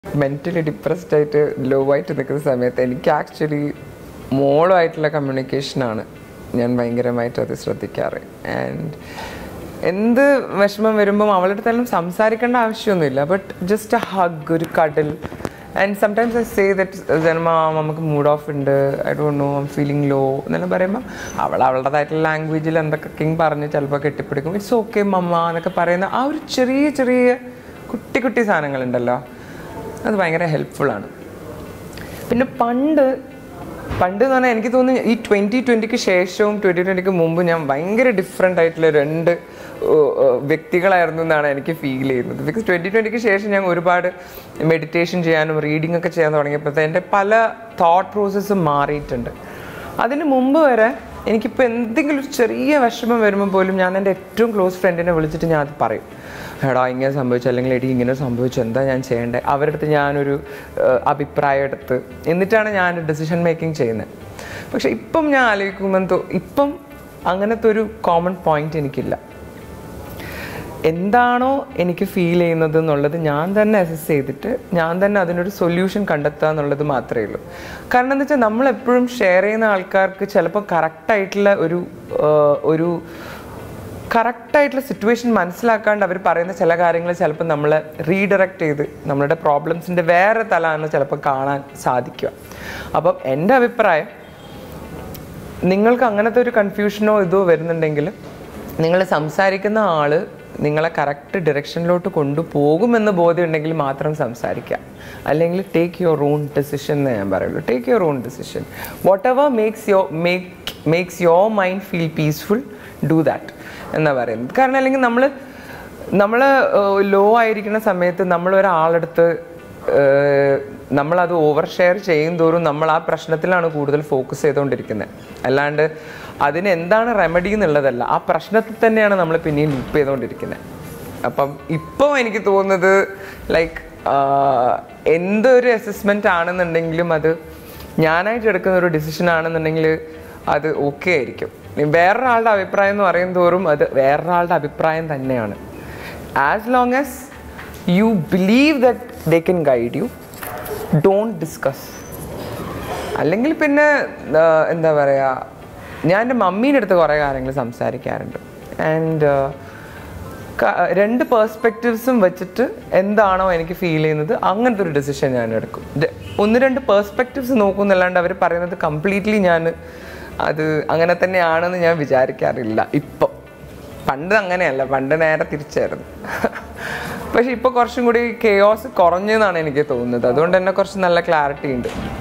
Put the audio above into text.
Mentally depressed ആയിട്ട് law ആയിട്ട് നിൽക്കുന്ന സമയത്ത് എനിക്ക് ആക്ച്വലി മോളുമായിട്ടുള്ള കമ്മ്യൂണിക്കേഷനാണ് ഞാൻ ഭയങ്കരമായിട്ട് അത് ശ്രദ്ധിക്കാറ്. ആൻഡ് എന്ത് വിഷമം വരുമ്പം അവളുടെ അടുത്തെല്ലാം സംസാരിക്കേണ്ട ആവശ്യമൊന്നുമില്ല, ബട്ട് ജസ്റ്റ് എ ഹഗ്, ഒരു cuddle. And sometimes I say that ജന്മ നമുക്ക് മൂഡ് ഓഫ് ഉണ്ട്, I don't know, I'm feeling low എന്നെല്ലാം പറയുമ്പോൾ അവളുടേതായിട്ടുള്ള ലാംഗ്വേജിൽ എന്തൊക്കെ പറഞ്ഞ് ചിലപ്പോൾ കെട്ടിപ്പിടിക്കും. ഇറ്റ്സ് ഓക്കെ മമ്മ എന്നൊക്കെ പറയുന്ന ആ ഒരു ചെറിയ ചെറിയ കുട്ടി കുട്ടി സാധനങ്ങളുണ്ടല്ലോ, അത് ഭയങ്കര ഹെൽപ്ഫുള്ളാണ്. പിന്നെ പണ്ട് എന്ന് പറഞ്ഞാൽ എനിക്ക് തോന്നുന്നു ഈ 2020 ശേഷവും 2020 മുമ്പ് ഞാൻ ഭയങ്കര ഡിഫറെൻ്റ് ആയിട്ടുള്ള രണ്ട് വ്യക്തികളായിരുന്നു എന്നാണ് എനിക്ക് ഫീൽ ചെയ്യുന്നത്. ബിക്കോസ് 2020 ശേഷം ഞാൻ ഒരുപാട് മെഡിറ്റേഷൻ ചെയ്യാനും റീഡിംഗ് ഒക്കെ ചെയ്യാൻ തുടങ്ങിയപ്പോഴത്തെ എൻ്റെ പല തോട്ട് പ്രോസസ്സും മാറിയിട്ടുണ്ട്. അതിന് മുമ്പ് വരെ എനിക്കിപ്പോൾ എന്തെങ്കിലും ഒരു ചെറിയ വിഷമം വരുമ്പോൾ പോലും ഞാൻ എൻ്റെ ഏറ്റവും ക്ലോസ് ഫ്രണ്ടിനെ വിളിച്ചിട്ട് ഞാൻ അത് പറയും, എടാ ഇങ്ങനെ സംഭവിച്ചു, അല്ലെങ്കിൽ എടി ഇങ്ങനെ സംഭവിച്ചു, എന്താ ഞാൻ ചെയ്യേണ്ടത്, അവരുടെ അടുത്ത് ഞാനൊരു അഭിപ്രായം എടുത്ത് എന്നിട്ടാണ് ഞാൻ ഡിസിഷൻ മേക്കിംഗ് ചെയ്യുന്നത്. പക്ഷെ ഇപ്പം ഞാൻ ആലോചിക്കുമ്പോൾ ഇപ്പം അങ്ങനത്തെ ഒരു കോമൺ പോയിന്റ് എനിക്കില്ല. എന്താണോ എനിക്ക് ഫീൽ ചെയ്യുന്നത് എന്നുള്ളത് ഞാൻ തന്നെ അസസ് ചെയ്തിട്ട് ഞാൻ തന്നെ അതിനൊരു സൊല്യൂഷൻ കണ്ടെത്തുക എന്നുള്ളത് മാത്രമേ ഉള്ളൂ. കാരണം എന്താ വെച്ചാൽ നമ്മളെപ്പോഴും ഷെയർ ചെയ്യുന്ന ആൾക്കാർക്ക് ചിലപ്പോൾ കറക്റ്റായിട്ടുള്ള ഒരു കറക്റ്റായിട്ടുള്ള സിറ്റുവേഷൻ മനസ്സിലാക്കാണ്ട് അവർ പറയുന്ന ചില കാര്യങ്ങൾ ചിലപ്പോൾ നമ്മളെ റീഡയറക്റ്റ് ചെയ്ത് നമ്മളുടെ പ്രോബ്ലംസിൻ്റെ വേറെ തലമാണ് ചിലപ്പോൾ കാണാൻ സാധിക്കുക. അപ്പം എൻ്റെ അഭിപ്രായം, നിങ്ങൾക്ക് അങ്ങനത്തെ ഒരു കൺഫ്യൂഷനോ ഇതോ വരുന്നുണ്ടെങ്കിൽ നിങ്ങൾ സംസാരിക്കുന്ന ആൾ നിങ്ങളെ കറക്റ്റ് ഡയറക്ഷനിലോട്ട് കൊണ്ടുപോകുമെന്ന് ബോധ്യമുണ്ടെങ്കിൽ മാത്രം സംസാരിക്കുക. അല്ലെങ്കിൽ ടേക്ക് യുവർ ഓൺ ഡെസിഷൻ എന്ന് ഞാൻ പറയുള്ളൂ. Take your own decision. Whatever makes your mind feel peaceful, do that എന്നാണ് പറയുന്നത്. കാരണം അല്ലെങ്കിൽ നമ്മൾ ലോ ആയിരിക്കുന്ന സമയത്ത് നമ്മളൊരാളെടുത്ത് നമ്മളത് ഓവർ ഷെയർ ചെയ്യും തോറും നമ്മൾ ആ പ്രശ്നത്തിലാണ് കൂടുതൽ ഫോക്കസ് ചെയ്തുകൊണ്ടിരിക്കുന്നത്. അല്ലാണ്ട് അതിന് എന്താണ് റെമഡി എന്നുള്ളതല്ല, ആ പ്രശ്നത്തിൽ തന്നെയാണ് നമ്മൾ പിന്നെയും ലൂപ്പ് ചെയ്തുകൊണ്ടിരിക്കുന്നത്. അപ്പം ഇപ്പോൾ എനിക്ക് തോന്നുന്നത് ലൈക്ക് എന്തൊരു അസസ്മെൻ്റ് ആണെന്നുണ്ടെങ്കിലും അത് ഞാനായിട്ട് എടുക്കുന്ന ഒരു ഡിസിഷൻ ആണെന്നുണ്ടെങ്കിൽ അത് ഓക്കെ ആയിരിക്കും. വേറൊരാളുടെ അഭിപ്രായം എന്ന് പറയും തോറും അത് വേറൊരാളുടെ അഭിപ്രായം തന്നെയാണ്. As long as you believe that they can guide you, don't discuss. അല്ലെങ്കിൽ പിന്നെ എന്താ പറയുക, ഞാൻ എൻ്റെ മമ്മീൻ്റെ അടുത്ത് കുറേ കാര്യങ്ങൾ സംസാരിക്കാറുണ്ട്. ആൻഡ് രണ്ട് പേഴ്സ്പെക്റ്റീവ്സും വെച്ചിട്ട് എന്താണോ എനിക്ക് ഫീൽ ചെയ്യുന്നത് അങ്ങനത്തെ ഒരു ഡിസിഷൻ ഞാൻ എടുക്കും. ഒന്ന് രണ്ട് പേഴ്സ്പെക്റ്റീവ്സ് നോക്കുമെന്നല്ലാണ്ട് അവർ പറയുന്നത് കംപ്ലീറ്റ്ലി ഞാൻ അത് അങ്ങനെ തന്നെയാണെന്ന് ഞാൻ വിചാരിക്കാറില്ല ഇപ്പം. പണ്ട് അങ്ങനെയല്ല, പണ്ട് നേരെ തിരിച്ചായിരുന്നു. പക്ഷെ ഇപ്പോൾ കുറച്ചും കൂടി കെയോസ് കുറഞ്ഞെന്നാണ് എനിക്ക് തോന്നുന്നത്. അതുകൊണ്ട് തന്നെ കുറച്ച് നല്ല ക്ലാരിറ്റി ഉണ്ട്.